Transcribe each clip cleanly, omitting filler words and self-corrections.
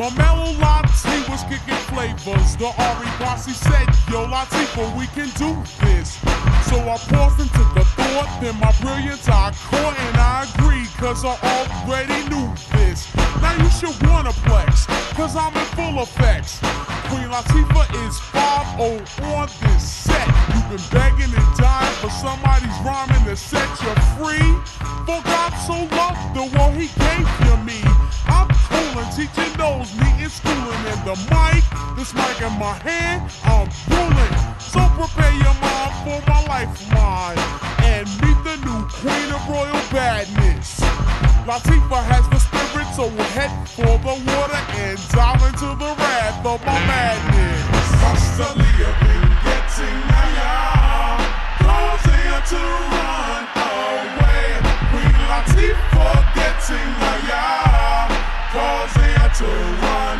My mellow Latifah was kicking flavors. The Ari posse said, yo Latifah, we can do this. So I paused and took a thought, then my brilliance I caught, and I agreed, cause I already knew this. Now you should wanna flex, cause I'm in full effects. Queen Latifah is 5-0 on this set. You've been begging and dying for somebody's rhyming to set you free. For God so loved the world he gave you me. I'm coolin', teaching those, neat and schooling. And the mic, this mic in my hand, I'm ruling. So prepare your mind for my lifeline and meet the new queen of royal badness. Latifah has the spirit, so we'll head for the water and dive into the wrath of my madness. Constantly been getting higher, causing her to run away. Queen Latifah getting higher, causing her to run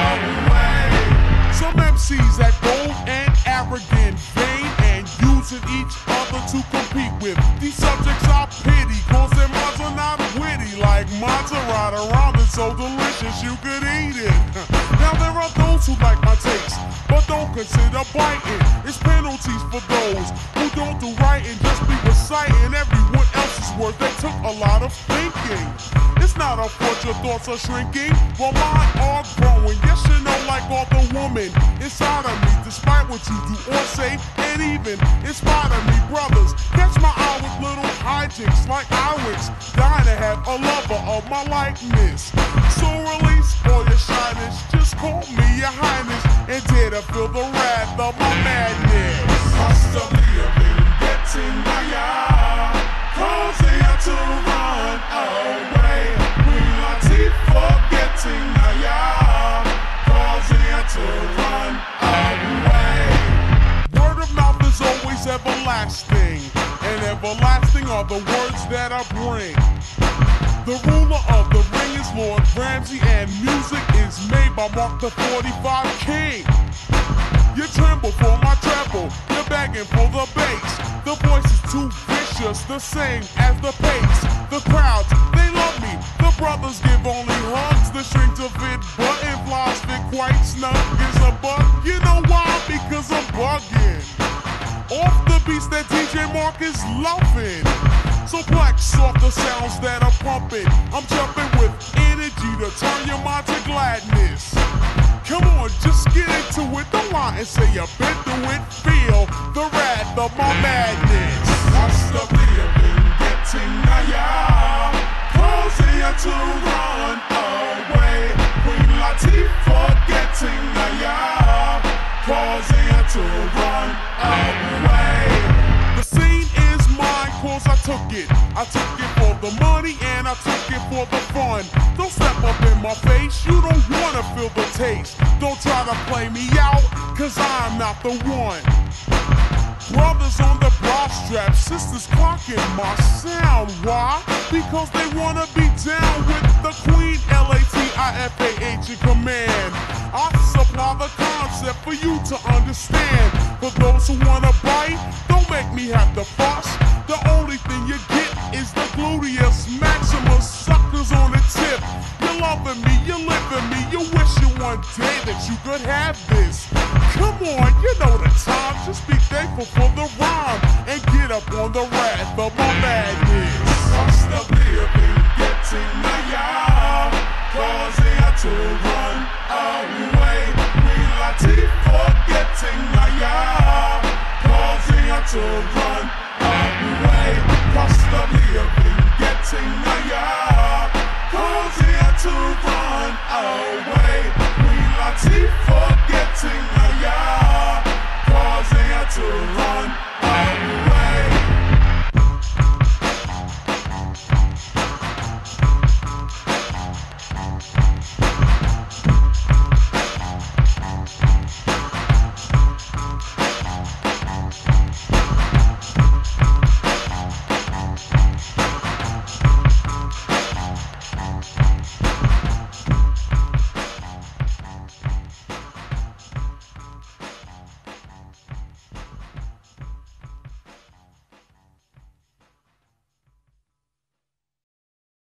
away. Some MCs act bold and arrogant, vain, and using each other to compete with. These subjects I pity, cause their minds are not witty. Like Maserati ramen, so delicious you could eat it. Now there are those who like my takes, but don't consider biting. It's penalties for those who don't do right and just be reciting everyone else's work. They took a lot of thinking. It's not a fault your thoughts are shrinking, while mine are growing. Yes, you know, like all the woman inside of me, despite what you do or say, and even inspire me, brothers. Catch my eye with little hijinks like Irish, dying to have a lover of my likeness. So release all your shyness, just call me your highness, and dare to feel the wrath of my madness. Constantly been getting higher, causing her to run away. Queen Latifah getting higher, causing her to run away. Word of mouth is always everlasting, and everlasting are the words that I bring. The ruler of the ring is Lord Ramsey, and music is made by Mark the 45 King. You tremble for my treble, you're begging for the bass. The voice is too vicious, the same as the pace. The crowds, they love me, the brothers give only hugs. The string to fit butterflies fit quite snug as a bug. You know why? Because I'm bugging off the beats that DJ Mark is loving. So flex off the sounds that are pumping. I'm jumping with energy to turn your mind to gladness. Come on, just get into it. Don't lie and say you've been through it. Feel the wrath of my madness. Constantly been getting higher, causing her to run away. Queen Latifah getting higher, causing her to run away. The scene is mine cause I took it. I took it for the money and I took it for the fun. Don't step up in my face, you don't wanna feel the taste. Don't try to play me out, cause I'm not the one. Brothers on the bra strap, sisters clocking my sound. Why? Because they wanna be down with the queen, Latifah in command. I supply the concept for you to understand. For those who wanna bite, don't make me have to fuss. The only thing you get is the gluteus maximus, suckers on the tip. You're loving me, you're living me, you wishing one day that you could have this. Come on, you know the time, just be thankful for the rhyme and get up on the wrath of my madness.